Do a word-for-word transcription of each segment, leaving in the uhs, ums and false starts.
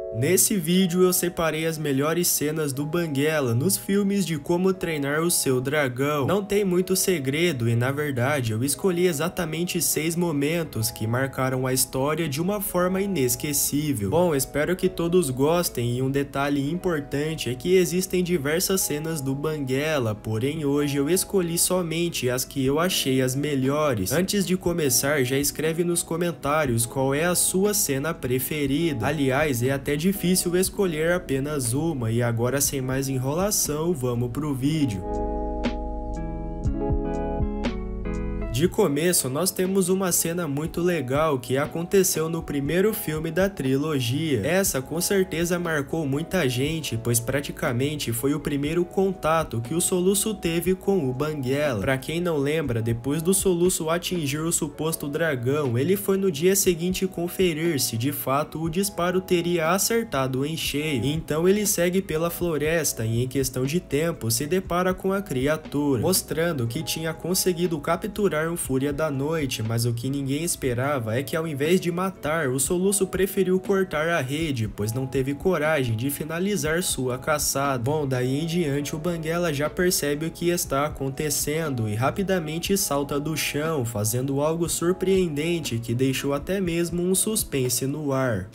Nesse vídeo eu separei as melhores cenas do Banguela nos filmes de Como Treinar o Seu Dragão. Não tem muito segredo e na verdade eu escolhi exatamente seis momentos que marcaram a história de uma forma inesquecível. Bom, espero que todos gostem e um detalhe importante é que existem diversas cenas do Banguela, porém hoje eu escolhi somente as que eu achei as melhores. Antes de começar, já escreve nos comentários qual é a sua cena preferida. Aliás, é até difícil escolher apenas uma, e agora sem mais enrolação, vamos pro vídeo. De começo, nós temos uma cena muito legal que aconteceu no primeiro filme da trilogia. Essa com certeza marcou muita gente, pois praticamente foi o primeiro contato que o Soluço teve com o Banguela. Pra quem não lembra, depois do Soluço atingir o suposto dragão, ele foi no dia seguinte conferir se de fato o disparo teria acertado em cheio. Então ele segue pela floresta e em questão de tempo se depara com a criatura, mostrando que tinha conseguido capturar um Fúria da Noite, mas o que ninguém esperava é que ao invés de matar, o Soluço preferiu cortar a rede, pois não teve coragem de finalizar sua caçada. Bom, daí em diante o Banguela já percebe o que está acontecendo e rapidamente salta do chão, fazendo algo surpreendente que deixou até mesmo um suspense no ar.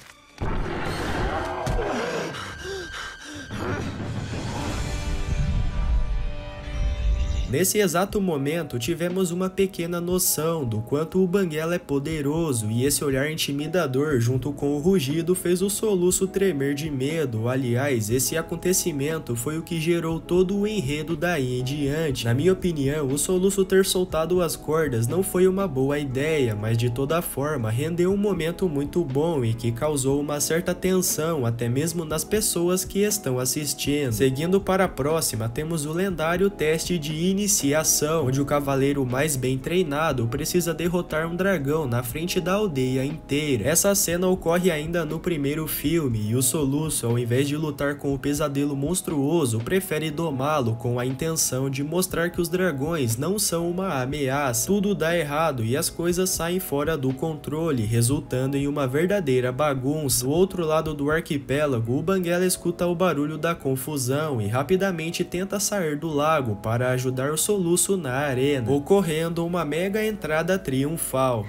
Nesse exato momento, tivemos uma pequena noção do quanto o Banguela é poderoso, e esse olhar intimidador junto com o rugido fez o Soluço tremer de medo. Aliás, esse acontecimento foi o que gerou todo o enredo daí em diante. Na minha opinião, o Soluço ter soltado as cordas não foi uma boa ideia, mas de toda forma rendeu um momento muito bom e que causou uma certa tensão até mesmo nas pessoas que estão assistindo. Seguindo para a próxima, temos o lendário teste de iniciação. Iniciação, onde o cavaleiro mais bem treinado precisa derrotar um dragão na frente da aldeia inteira. Essa cena ocorre ainda no primeiro filme, e o Soluço, ao invés de lutar com o pesadelo monstruoso, prefere domá-lo com a intenção de mostrar que os dragões não são uma ameaça. Tudo dá errado e as coisas saem fora do controle, resultando em uma verdadeira bagunça. Do outro lado do arquipélago, o Banguela escuta o barulho da confusão e rapidamente tenta sair do lago para ajudar o Soluço na arena, ocorrendo uma mega entrada triunfal.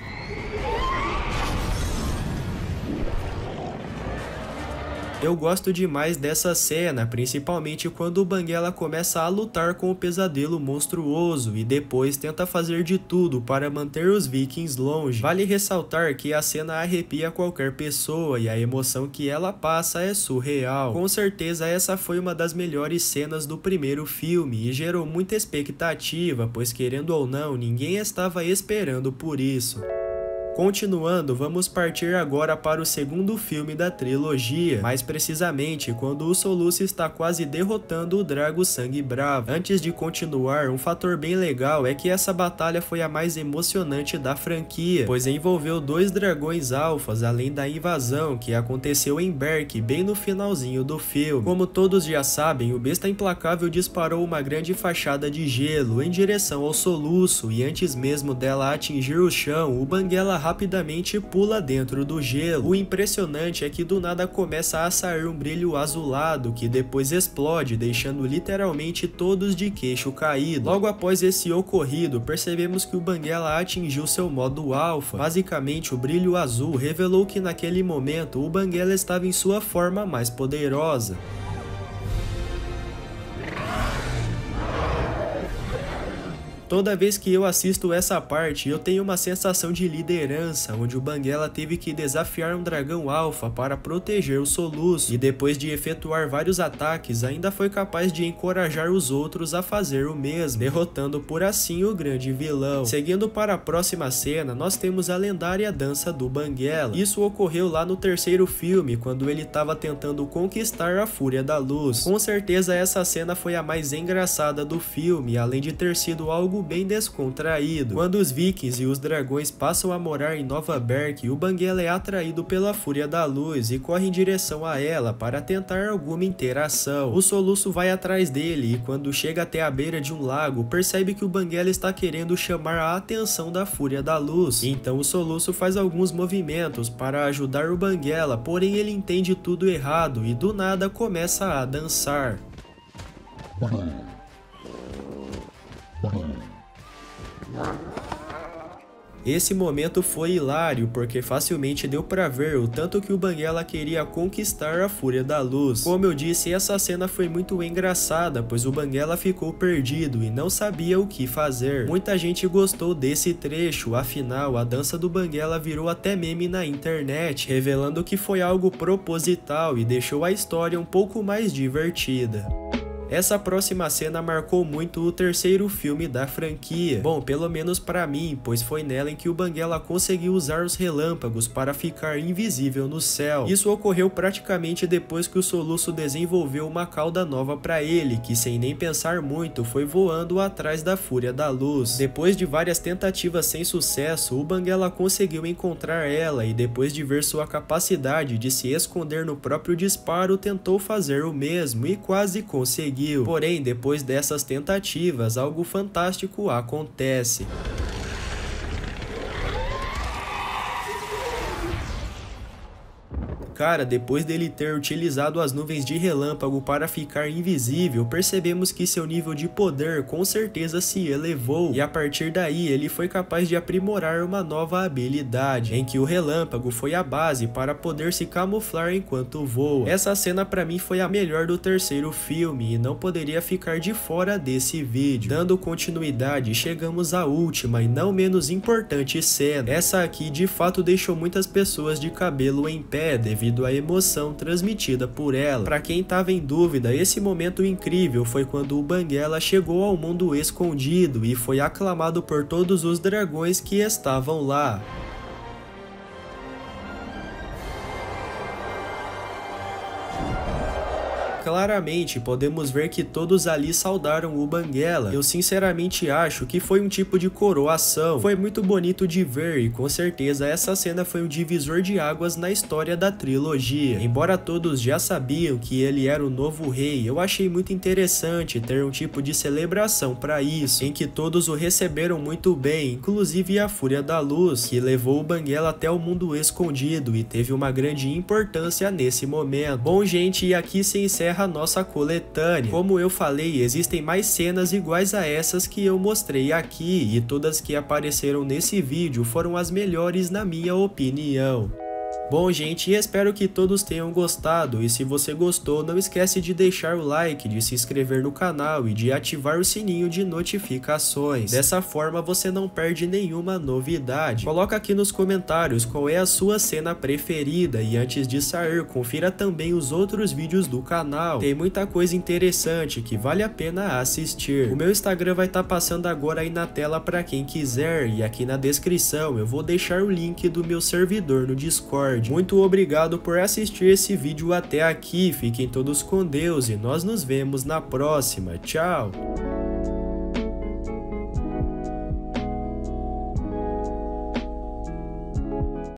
Eu gosto demais dessa cena, principalmente quando o Banguela começa a lutar com o pesadelo monstruoso e depois tenta fazer de tudo para manter os vikings longe. Vale ressaltar que a cena arrepia qualquer pessoa e a emoção que ela passa é surreal. Com certeza essa foi uma das melhores cenas do primeiro filme e gerou muita expectativa, pois querendo ou não, ninguém estava esperando por isso. Continuando, vamos partir agora para o segundo filme da trilogia, mais precisamente quando o Soluço está quase derrotando o Drago Sangue Bravo. Antes de continuar, um fator bem legal é que essa batalha foi a mais emocionante da franquia, pois envolveu dois dragões alfas, além da invasão que aconteceu em Berk bem no finalzinho do filme. Como todos já sabem, o Besta Implacável disparou uma grande fachada de gelo em direção ao Soluço, e antes mesmo dela atingir o chão, o Banguela rapidamente pula dentro do gelo. O impressionante é que do nada começa a sair um brilho azulado que depois explode, deixando literalmente todos de queixo caído. Logo após esse ocorrido, percebemos que o Banguela atingiu seu modo alfa. Basicamente, o brilho azul revelou que naquele momento o Banguela estava em sua forma mais poderosa. Toda vez que eu assisto essa parte, eu tenho uma sensação de liderança, onde o Banguela teve que desafiar um dragão alfa para proteger o Soluço, e depois de efetuar vários ataques, ainda foi capaz de encorajar os outros a fazer o mesmo, derrotando por assim o grande vilão. Seguindo para a próxima cena, nós temos a lendária dança do Banguela. Isso ocorreu lá no terceiro filme, quando ele estava tentando conquistar a Fúria da Luz. Com certeza essa cena foi a mais engraçada do filme, além de ter sido algo bem descontraído. Quando os vikings e os dragões passam a morar em Nova Berk, o Banguela é atraído pela Fúria da Luz e corre em direção a ela para tentar alguma interação. O Soluço vai atrás dele e quando chega até a beira de um lago, percebe que o Banguela está querendo chamar a atenção da Fúria da Luz. Então o Soluço faz alguns movimentos para ajudar o Banguela, porém ele entende tudo errado e do nada começa a dançar. Esse momento foi hilário porque facilmente deu pra ver o tanto que o Banguela queria conquistar a Fúria da Luz. Como eu disse, essa cena foi muito engraçada, pois o Banguela ficou perdido e não sabia o que fazer. Muita gente gostou desse trecho, afinal a dança do Banguela virou até meme na internet, revelando que foi algo proposital e deixou a história um pouco mais divertida. Essa próxima cena marcou muito o terceiro filme da franquia. Bom, pelo menos pra mim, pois foi nela em que o Banguela conseguiu usar os relâmpagos para ficar invisível no céu. Isso ocorreu praticamente depois que o Soluço desenvolveu uma cauda nova pra ele, que sem nem pensar muito foi voando atrás da Fúria da Luz. Depois de várias tentativas sem sucesso, o Banguela conseguiu encontrar ela e depois de ver sua capacidade de se esconder no próprio disparo, tentou fazer o mesmo e quase conseguiu. Porém, depois dessas tentativas, algo fantástico acontece. Cara, depois dele ter utilizado as nuvens de relâmpago para ficar invisível, percebemos que seu nível de poder com certeza se elevou, e a partir daí ele foi capaz de aprimorar uma nova habilidade, em que o relâmpago foi a base para poder se camuflar enquanto voa. Essa cena pra mim foi a melhor do terceiro filme e não poderia ficar de fora desse vídeo. Dando continuidade, chegamos à última e não menos importante cena. Essa aqui de fato deixou muitas pessoas de cabelo em pé devido devido à emoção transmitida por ela. Para quem estava em dúvida, esse momento incrível foi quando o Banguela chegou ao mundo escondido e foi aclamado por todos os dragões que estavam lá. Claramente podemos ver que todos ali saudaram o Banguela. Eu sinceramente acho que foi um tipo de coroação. Foi muito bonito de ver e com certeza essa cena foi um divisor de águas na história da trilogia. Embora todos já sabiam que ele era o novo rei, eu achei muito interessante ter um tipo de celebração para isso, em que todos o receberam muito bem, inclusive a Fúria da Luz, que levou o Banguela até o mundo escondido e teve uma grande importância nesse momento. Bom, gente, e aqui se encerra a nossa coletânea. Como eu falei, existem mais cenas iguais a essas que eu mostrei aqui e todas que apareceram nesse vídeo foram as melhores na minha opinião. Bom, gente, espero que todos tenham gostado e se você gostou, não esquece de deixar o like, de se inscrever no canal e de ativar o sininho de notificações. Dessa forma você não perde nenhuma novidade. Coloca aqui nos comentários qual é a sua cena preferida e antes de sair, confira também os outros vídeos do canal. Tem muita coisa interessante que vale a pena assistir. O meu Instagram vai estar passando agora aí na tela para quem quiser e aqui na descrição eu vou deixar o link do meu servidor no Discord. Muito obrigado por assistir esse vídeo até aqui, fiquem todos com Deus e nós nos vemos na próxima, tchau!